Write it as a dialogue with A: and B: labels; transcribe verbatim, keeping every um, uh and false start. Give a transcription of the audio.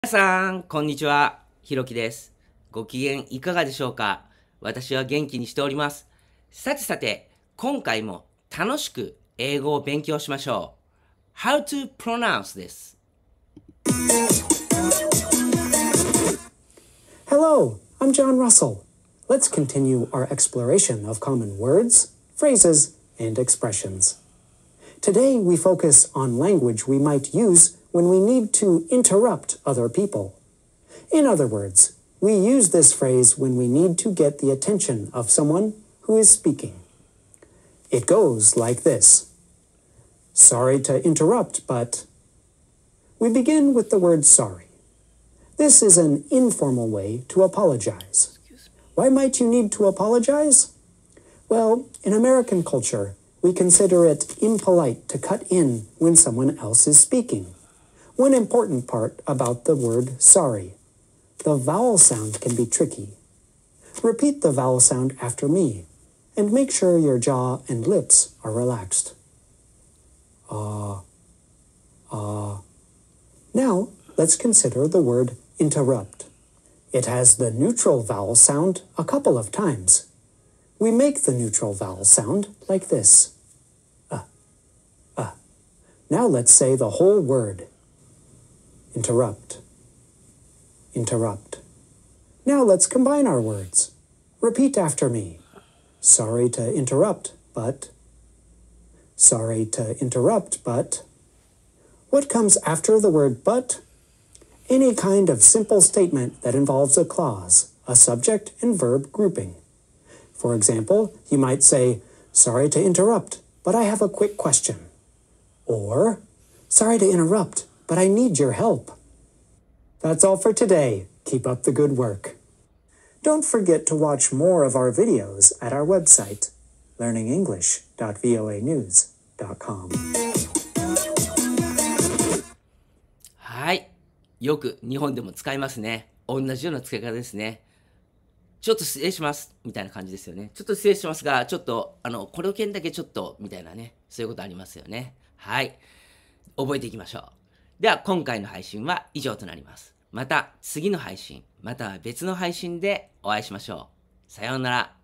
A: 皆さん、こんにちは。ひろきです。ご機嫌いかがでしょうか？私は元気にしております。さてさて、今回も楽しく英語を勉強しましょう。How to pronounce です。
B: Hello, I'm John Russell. Let's continue our exploration of common words, phrases, and expressions. Today we focus on language we might use when we need to interrupt other people. In other words, we use this phrase when we need to get the attention of someone who is speaking. It goes like this. Sorry to interrupt, but... We begin with the word sorry. This is an informal way to apologize. Why might you need to apologize? Well, in American culture, we consider it impolite to cut in when someone else is speaking. One important part about the word sorry. The vowel sound can be tricky. Repeat the vowel sound after me, and make sure your jaw and lips are relaxed. Ah, ah. Now, let's consider the word interrupt. It has the neutral vowel sound a couple of times. We make the neutral vowel sound like this. Uh, uh. Now let's say the whole word. Interrupt. Interrupt. Now let's combine our words. Repeat after me. Sorry to interrupt, but... Sorry to interrupt, but... What comes after the word but? Any kind of simple statement that involves a clause, a subject and verb grouping. For example, you might say, sorry to interrupt, but I have a quick question. Or, sorry to interrupt, but I need your help. That's all for today. Keep up the good work. Don't forget to watch more of our videos at our website, learning english dot voa news dot com.
A: はい。よく日本でも使いますね。同じような使い方ですね。ちょっと失礼します。みたいな感じですよね。ちょっと失礼しますが、ちょっと、あの、この件だけちょっと、みたいなね。そういうことありますよね。はい。覚えていきましょう。では、今回の配信は以上となります。また次の配信、または別の配信でお会いしましょう。さようなら。